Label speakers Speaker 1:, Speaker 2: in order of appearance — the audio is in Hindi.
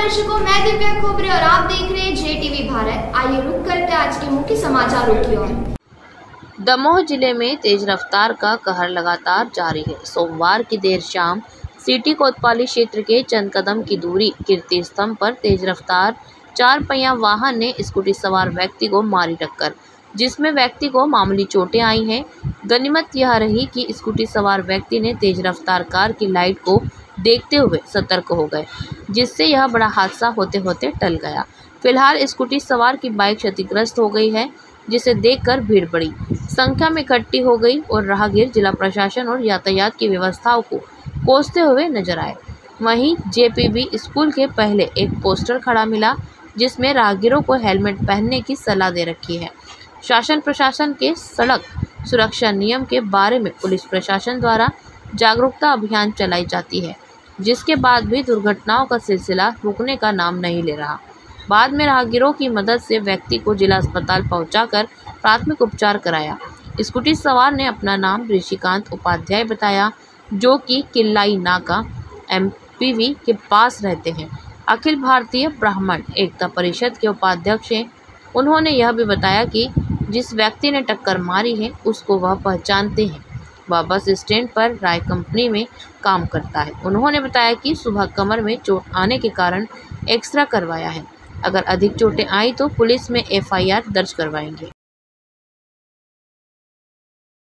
Speaker 1: दर्शकों, मैं दिव्या खोबरे और आप देख रहे हैं JTV भारत। आइए रुक करते हैं आज के मुख्य समाचारों की ओर।
Speaker 2: दमोह जिले में तेज रफ्तार का कहर लगातार जारी है। सोमवार की देर शाम सिटी कोतवाली क्षेत्र के चंद कदम की दूरी कीर्ति स्तंभ पर तेज रफ्तार 4 पहिया वाहन ने स्कूटी सवार व्यक्ति को मारी टक्कर, जिसमें व्यक्ति को मामूली चोटें आई हैं। गनीमत यह रही कि स्कूटी सवार व्यक्ति ने तेज रफ्तार कार की लाइट को देखते हुए सतर्क हो गए, जिससे यह बड़ा हादसा होते होते टल गया। फिलहाल स्कूटी सवार की बाइक क्षतिग्रस्त हो गई है, जिसे देखकर भीड़ बड़ी संख्या में इकट्ठी हो गई और राहगीर जिला प्रशासन और यातायात की व्यवस्थाओं को कोसते हुए नजर आए। वहीं JPB स्कूल के पहले एक पोस्टर खड़ा मिला, जिसमें राहगीरों को हेलमेट पहनने की सलाह दे रखी है। शासन प्रशासन के सड़क सुरक्षा नियम के बारे में पुलिस प्रशासन द्वारा जागरूकता अभियान चलाई जाती है, जिसके बाद भी दुर्घटनाओं का सिलसिला रुकने का नाम नहीं ले रहा। बाद में राहगीरों की मदद से व्यक्ति को जिला अस्पताल पहुंचाकर प्राथमिक उपचार कराया। स्कूटी सवार ने अपना नाम ऋषिकांत उपाध्याय बताया, जो कि किल्लाई नाका MPV के पास रहते हैं। अखिल भारतीय ब्राह्मण एकता परिषद के उपाध्यक्ष हैं। उन्होंने यह भी बताया कि जिस व्यक्ति ने टक्कर मारी है उसको वह पहचानते हैं। वह बस स्टैंड पर राय कंपनी में काम करता है। उन्होंने बताया कि सुबह कमर में चोट आने के कारण एक्सरे करवाया है। अगर अधिक चोटें आई तो पुलिस में FIR दर्ज करवाएंगे।